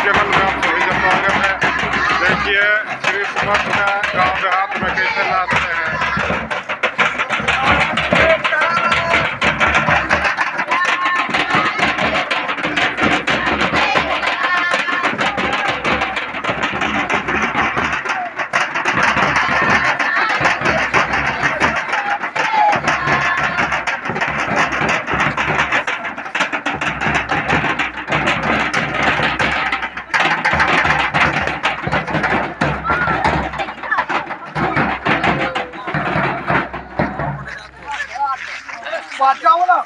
Channel में आप सभी का स्वागत है। देखिए क्रिसमस का गांव देहात में कैसे नाचते हैं। बचाओ ना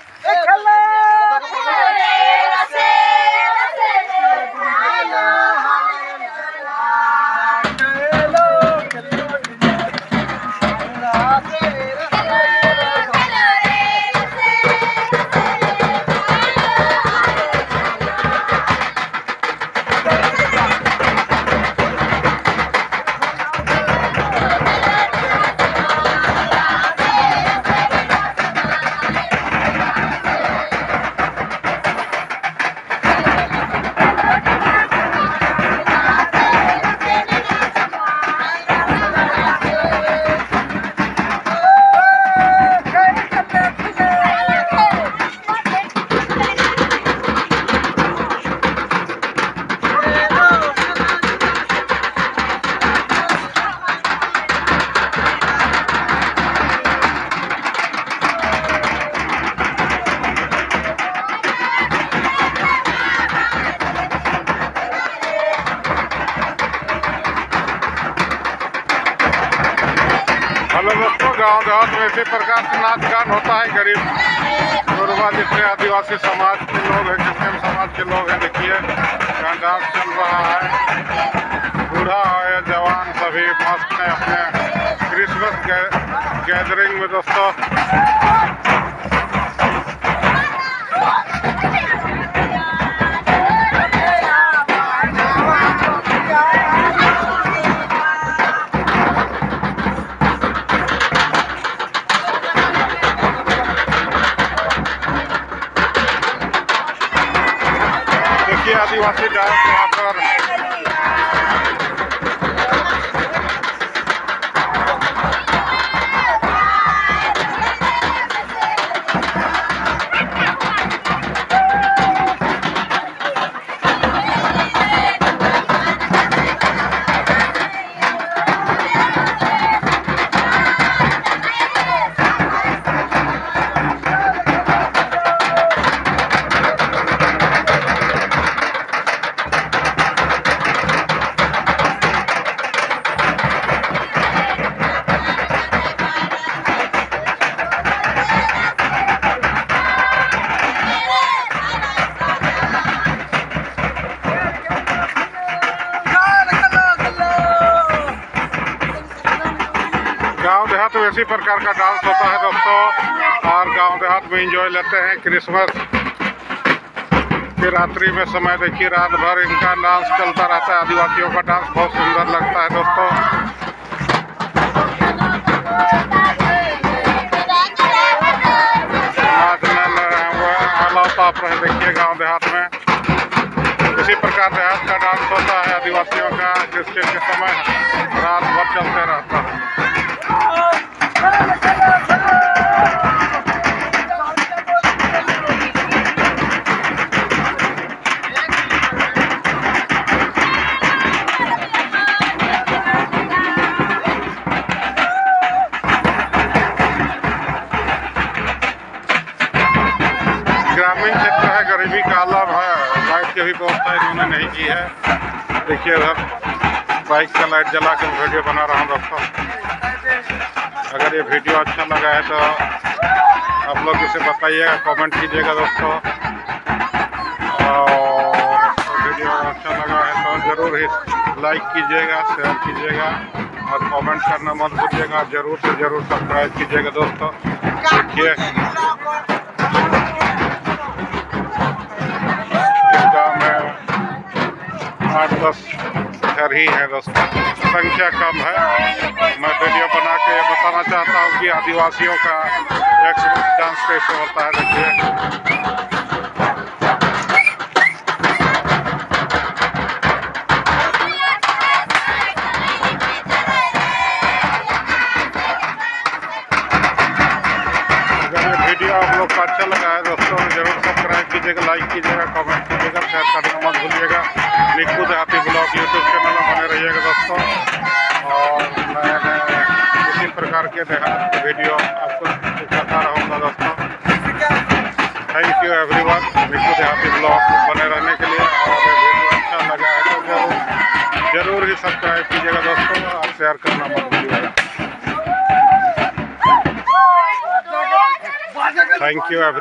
हेलो दोस्तों, गांव देहात में इसी प्रकार से नाच गान होता है। गरीब गुरबा जितने आदिवासी समाज के लोग हैं, क्रिश्चियन समाज के लोग हैं, देखिए यहाँ डांस चल रहा है। बूढ़ा हो या जवान सभी मस्त हैं अपने क्रिसमस गैदरिंग में दोस्तों। आदिवासी डांस यहाँ पर गांव देहात में इसी प्रकार का डांस होता है दोस्तों। और गांव देहात में एंजॉय लेते हैं क्रिसमस की रात्रि में समय। देखिए रात भर इनका डांस चलता रहता है। आदिवासियों का डांस बहुत सुंदर लगता है दोस्तों। नाचना आप रहे देखिए गांव देहात में इसी प्रकार देहात का डांस होता है आदिवासियों का, जिसके समय रात भर चलते रहता है। ग्रामीण क्षेत्र है, गरीबी का आलम है। लाइट की भी व्यवस्था इन्होंने नहीं की है। देखिए इधर बाइक का लाइट जला कर वीडियो बना रहा हूँ दोस्तों। अगर ये वीडियो अच्छा लगा है तो आप लोग इसे बताइएगा, कमेंट कीजिएगा दोस्तों। और वीडियो अच्छा लगा है तो ज़रूर ही लाइक कीजिएगा, शेयर कीजिएगा और कमेंट करना मत भूलिएगा। ज़रूर से ज़रूर सब्सक्राइब कीजिएगा दोस्तों। देखिए इस गाँव में 8-10 घर ही है दोस्तों, संख्या कम है। मैं वीडियो बना के बताना चाहता हूँ कि आदिवासियों का एक्सप्रेस डांस कैसे होता है। देखिए आप लोग को अच्छा लगा है दोस्तों जरूर सब्सक्राइब कीजिएगा, लाइक कीजिएगा, कमेंट कीजिएगा, शेयर करना मत भूलिएगा। निकू देहाती ब्लॉग यूट्यूब चैनल में बने रहिएगा दोस्तों, और मैं इसी प्रकार के देहात के वीडियो आपको दिखाता रहूँगा दोस्तों। थैंक यू एवरीवन निकू देहाती ब्लॉग बने रहने के लिए। और वीडियो अच्छा लगा है तो जरूर ही सब्सक्राइब कीजिएगा दोस्तों, और शेयर करना मत भूलिएगा। Thank you.